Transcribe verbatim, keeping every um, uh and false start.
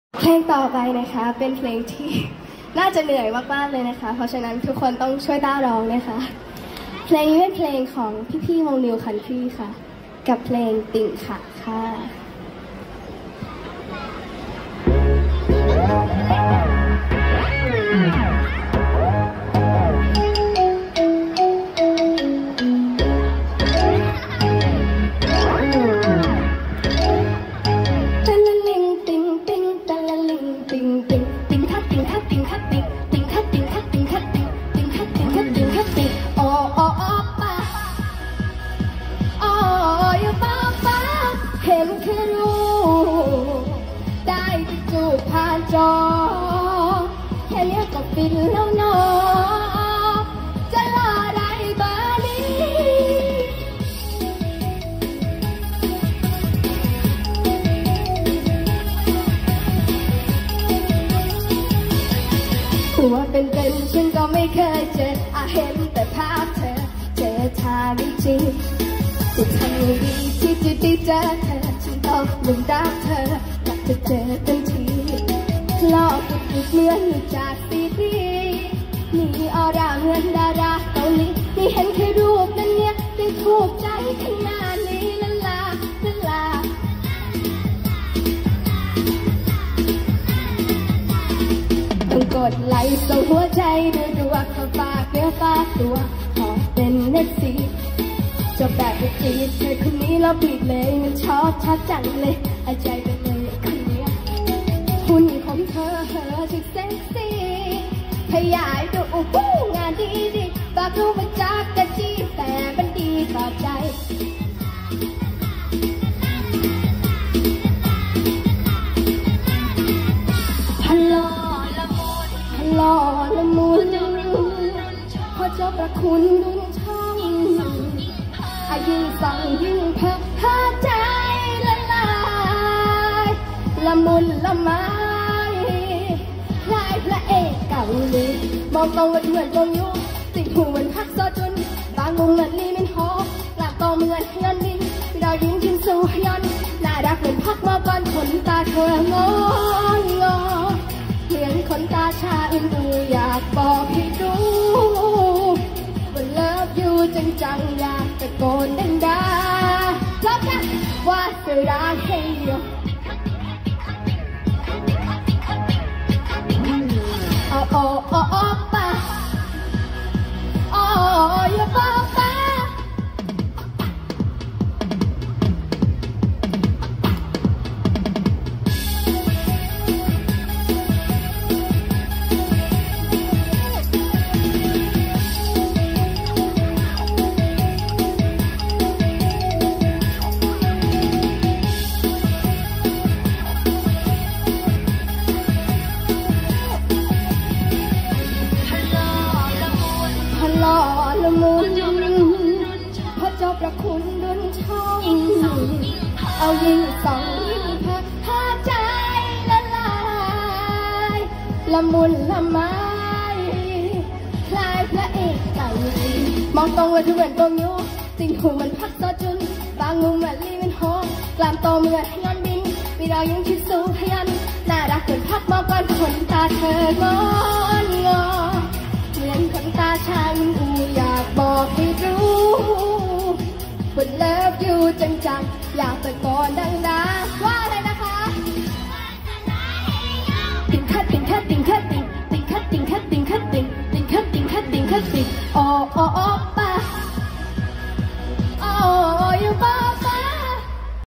เพลงต่อไปนะคะเป็นเพลงที่น่าจะเหนื่อยมากๆเลยนะคะเพราะฉะนั้นทุกคนต้องช่วยต้าร้องนะคะเพลงนี้เป็นเพลงของพี่ๆวงนิวคันทรีค่ะกับเพลงติ่งค่ะค่ะเห็นแค่รู้ได้ไปจูบผ่านจอแค่นี้ก็ฟินแล้วเนาะจะรอได้เบอร์นี้ตัวเป็นๆฉันก็ไม่เคยเจออาเห็นแต่ภาพเธอเจอทางจริงจะทำยังไงที่จะได้เจอเธอฉันต้องลืมรักเธออยากจะเจอทันทีหลอกอีกเหมือนจากซีรีส์มีออร่าเหมือนดาราเกาหลีนี่เห็นแค่รูปนั้นเนี่ยยังถูกใจขนาดนี้ละลาละลาต้องกดไลค์ส่งหัวใจรัวๆเข้าฝากเนื้อฝากตัวขอเป็นเน็ตซีจะแบบไปจีบเธอคนนี้แล้วบีบเลยมันชอบชอบจังเลยอาใจไปเลยคนนี้หุ่นของเธอเธอจะเซ็กซี่ขยายตัวโอ้โหงานดีดีบากรู้มาจากกะจีแต่มันดีต่อใจฮัลโหลละมุนฮัลโหลละมุนพอจบละคุณดุนช่องยิ่งฟังยิ่งเพลิดหาใจละลายละมุนละไม้คล้ายพระเอกเก่าหลีมองตรงเหมือนตรงยุติดหูเหมือนพักซอจุนบางมุมเหมือนลีมินโฮกลับตองเหมือนเงินดินเรายิ้มชิมสู่ยอนน่ารักเหมือนพักมาก่อนขนตาเธองอนงอเหมือนขนตาชาอื่นอูอยากบอกให้รู้ว่าเลิฟอยู่จังจังอยากตะโกนดังๆรับนะว่าจะรักให้เยอะโอ้โอ้โอ้โอ้ป้าโอ้ยป้าป้าละมุนพอจบละคุณดุนช่องเอายิ่งส่องยิ่งเพลิดหาใจละลายละมุนละไม้คล้ายพระเอกเก่าหลีมองตรงว่าทุกเหมือนตรงยุติ่งหูมันพักต่อจุนบางมุมเหมือนลีเป็นโฮกลามโตเหมือนยอนบินมีเรายังคิดสูงขยันน่ารักเหมือนพักมาก่อนขนตาเธองอนงอเหมือนขนตาชายอูอยากบอกให้รู้ว่าเลิฟอยู่จังจังอยากตะโกนดังๆว่าอะไรนะคะติ่งคัดติ่งคัดติ่งคัดติ่งติ่งคัดติ่งคัดติ่งคัดติ่งติ่งคัดติ่งคัดติ่งคัดติ่งโอ้โอ้โอ้ป้า